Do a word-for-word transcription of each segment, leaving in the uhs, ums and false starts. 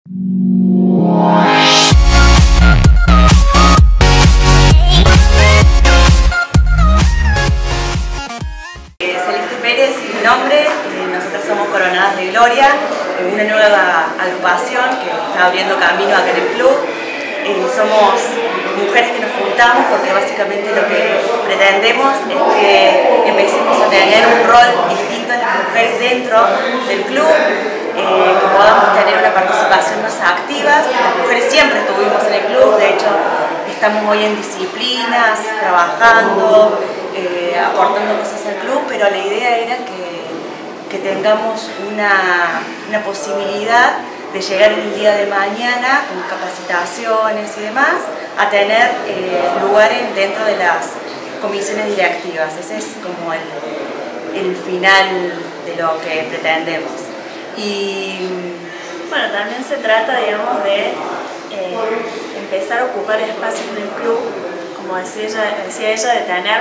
Celeste Pérez es mi nombre, nosotros somos Coronadas de Gloria, una nueva agrupación que está abriendo camino acá en el club. Somos mujeres que nos juntamos porque básicamente lo que pretendemos es que empecemos a tener un rol distinto en las mujeres dentro del club, eh, que podamos tener una participación más activa. Las mujeres siempre estuvimos en el club, de hecho estamos hoy en disciplinas, trabajando, eh, aportando cosas al club, pero la idea era que, que tengamos una, una posibilidad de llegar el día de mañana con capacitaciones y demás a tener eh, lugar en, dentro de las comisiones directivas. Ese es como el, el final de lo que pretendemos. Y bueno, también se trata, digamos, de eh, empezar a ocupar espacios en el club, como decía ella, decía ella de tener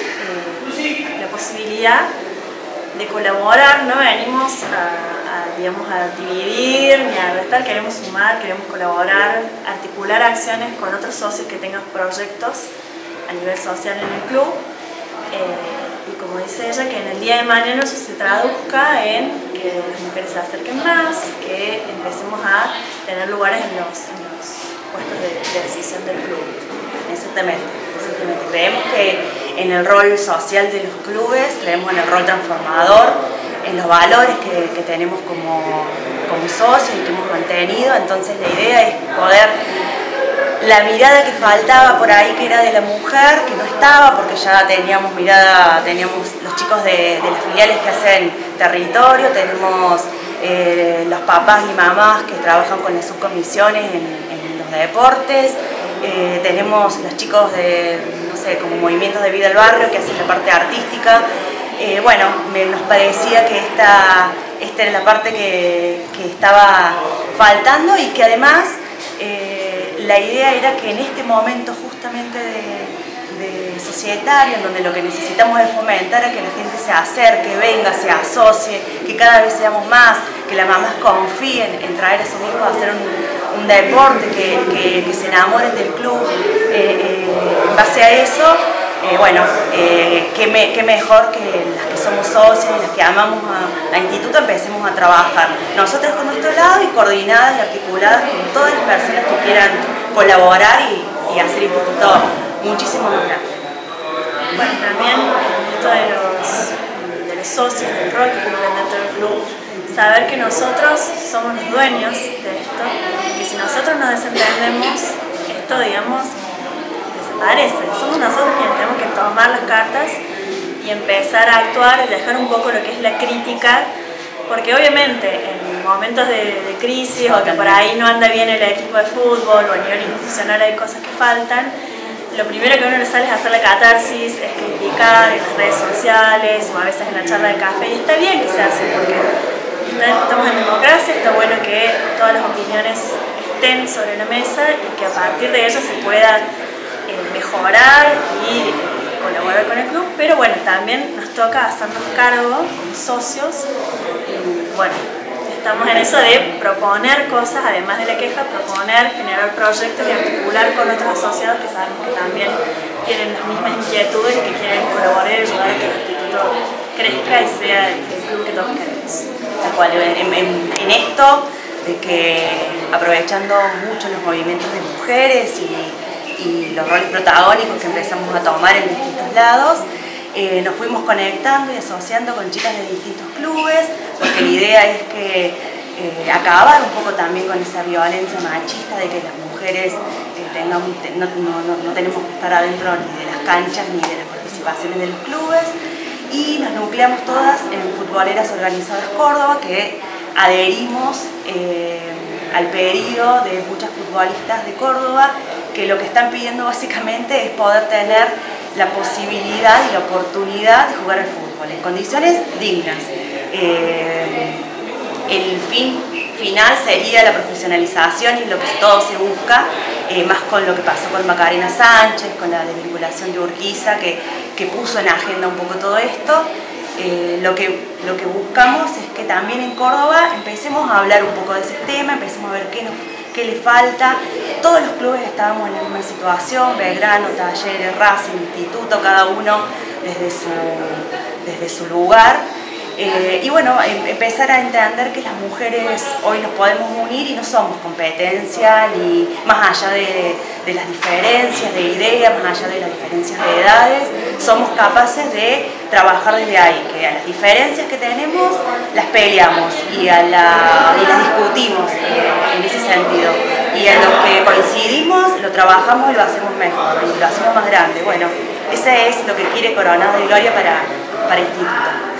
eh, la posibilidad de colaborar. No venimos a, a, digamos, a dividir ni a restar, queremos sumar, queremos colaborar, articular acciones con otros socios que tengan proyectos a nivel social en el club. Eh, y como dice ella, que en el día de mañana eso se traduzca en que las mujeres se acerquen más, que empecemos a tener lugares en los, en los puestos de, de decisión del club. Exactamente, exactamente. Creemos que en el rol social de los clubes, creemos en el rol transformador, en los valores que, que tenemos como, como socios y que hemos mantenido. Entonces la idea es poder, la mirada que faltaba por ahí, que era de la mujer, que no estaba, porque ya teníamos mirada, teníamos los chicos de, de las filiales que hacen territorio, tenemos eh, los papás y mamás que trabajan con las subcomisiones en, en los deportes. Eh, tenemos los chicos de, no sé, como movimientos de vida del barrio que hacen la parte artística. Eh, bueno, me, nos parecía que esta, esta era la parte que, que estaba faltando y que además eh, la idea era que en este momento justamente de, de societario, en donde lo que necesitamos es fomentar a que la gente se acerque, venga, se asocie, que cada vez seamos más, que las mamás confíen en traer a sus hijos a hacer un, un deporte, que, que, que se enamoren del club. Eh, eh, en base a eso, eh, bueno, eh, qué, me, qué mejor que las que somos socios y las que amamos a, a Instituto empecemos a trabajar nosotras con nuestro lado y coordinadas y articuladas con todas las personas que quieran colaborar y, y hacer Instituto muchísimo más grande. Bueno, también esto de los, de los socios, del rol que cumplen dentro del club, saber que nosotros somos los dueños de esto, y si nosotros nos desentendemos, esto, digamos, desaparece. Somos nosotros quienes tenemos que tomar las cartas y empezar a actuar y dejar un poco lo que es la crítica, porque obviamente en momentos de, de crisis o que por ahí no anda bien el equipo de fútbol o a nivel institucional hay cosas que faltan, lo primero que a uno le sale es hacer la catarsis, es criticar en las redes sociales o a veces en la charla de café, y está bien que se hace porque estamos en democracia, está bueno que todas las opiniones estén sobre la mesa y que a partir de ellas se pueda eh, mejorar y eh, colaborar con el club, pero bueno, también nos toca hacernos cargo como socios y bueno, estamos en eso de proponer cosas, además de la queja, proponer, generar proyectos y articular con otros asociados que sabemos que también tienen las mismas inquietudes y que quieren colaborar y ayudar a que el instituto crezca y sea el club que todos queremos. Tal cual, en, en, en esto de que aprovechando mucho los movimientos de mujeres y, y los roles protagónicos que empezamos a tomar en distintos lados, Eh, nos fuimos conectando y asociando con chicas de distintos clubes, porque la idea es que eh, acabar un poco también con esa violencia machista de que las mujeres eh, tengamos, no, no, no tenemos que estar adentro ni de las canchas ni de las participaciones de los clubes, y nos nucleamos todas en Futboleras Organizadas Córdoba, que adherimos eh, al pedido de muchas futbolistas de Córdoba, que lo que están pidiendo básicamente es poder tener la posibilidad y la oportunidad de jugar al fútbol en condiciones dignas. Eh, el fin final sería la profesionalización y lo que todo se busca, eh, más con lo que pasó con Macarena Sánchez, con la desvinculación de Urquiza, que, que puso en agenda un poco todo esto. Eh, lo, que, lo que buscamos es que también en Córdoba empecemos a hablar un poco de ese tema, empecemos a ver qué, nos, qué le falta. Todos los clubes estábamos en la misma situación, Belgrano, Talleres, Racing, Instituto, cada uno desde su, desde su lugar. Eh, y bueno, em, empezar a entender que las mujeres hoy nos podemos unir y no somos competencia, ni más allá de, de las diferencias de ideas, más allá de las diferencias de edades, somos capaces de trabajar desde ahí, que a las diferencias que tenemos las peleamos y, a la, y las discutimos eh, en ese sentido. Y en lo que coincidimos lo trabajamos y lo hacemos mejor, y lo hacemos más grande. Bueno, ese es lo que quiere Coronado de Gloria para, para el Instituto.